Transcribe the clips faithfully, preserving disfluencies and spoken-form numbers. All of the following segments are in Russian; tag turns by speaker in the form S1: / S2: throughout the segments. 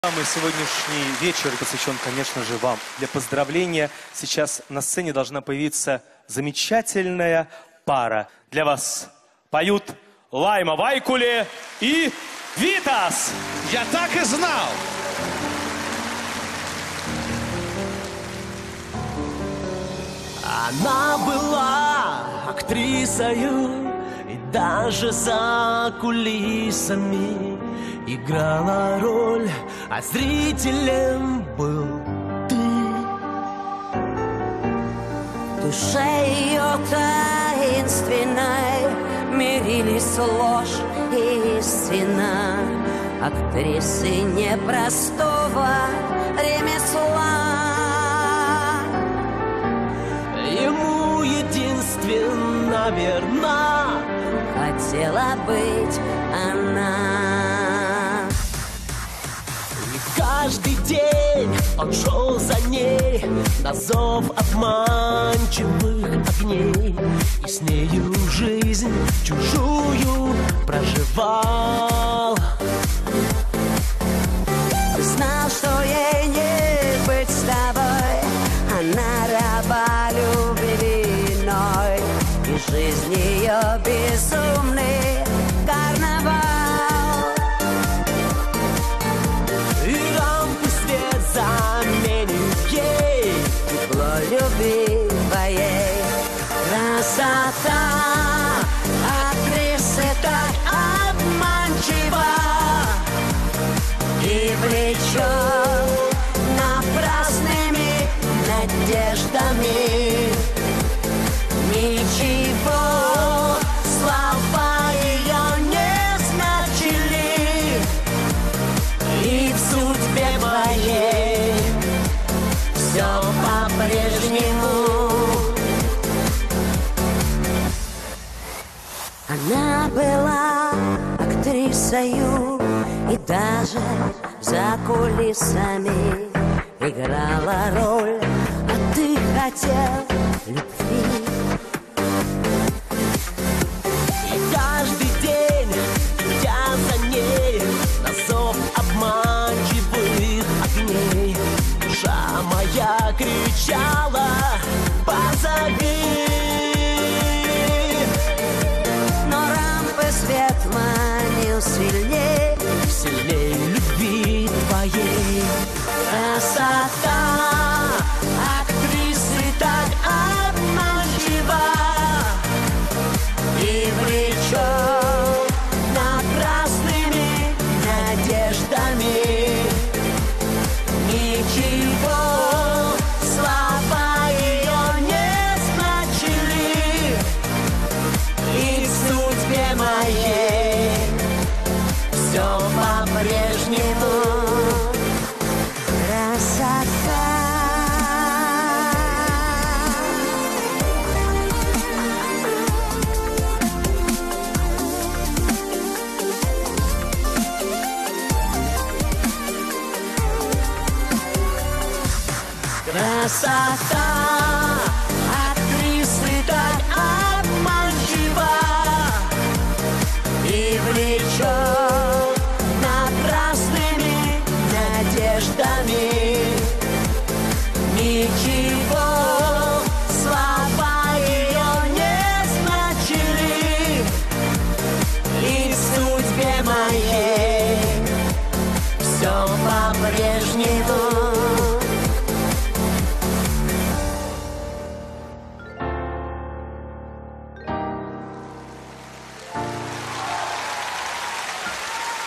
S1: Самый сегодняшний вечер посвящен, конечно же, вам. Для поздравления сейчас на сцене должна появиться замечательная пара. Для вас поют Лайма Вайкуле и Витас.
S2: Я так и знал.
S3: Она была актрисою и даже за кулисами играла роль, а зрителем был ты.
S4: В душе ее таинственной мирились ложь и истина, актрисы непростого ремесла.
S3: Ему единственно верна
S4: Хотела быть она.
S3: И каждый день он шел за ней на зов обманчивых огней, и с нею жизнь чужую проживал.
S4: Знал, что ей не быть с тобой, она раба любви, и жизнь ее безумный карнавал.
S3: И рампы свет заменит ей
S4: Тепло любви твоей. Красота актрисы так обманчива и влечет напрасными надеждами. Ничего слова ее не значили, и в судьбе моей все по-прежнему. Она была актрисою и даже за кулисами играла роль, а ты хотел любви.
S3: И каждый день, идя за ней на зов обманчивых огней, душа моя кричала: позови.
S4: Но рампы свет манил сильней,
S3: Сильней любви твоей.
S4: красота актрисы так обманчива и влечет напрасными надеждами. Ничего слова ее не значили, и в судьбе моей все по-прежнему. Красота. Красота актрисы так обманчива и влечет напрасными надеждами. Ничего слова ее не значили, и в судьбе моей все по-прежнему.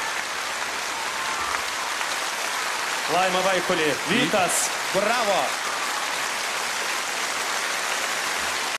S1: Лайма Вайкуле, Витас.
S2: Браво!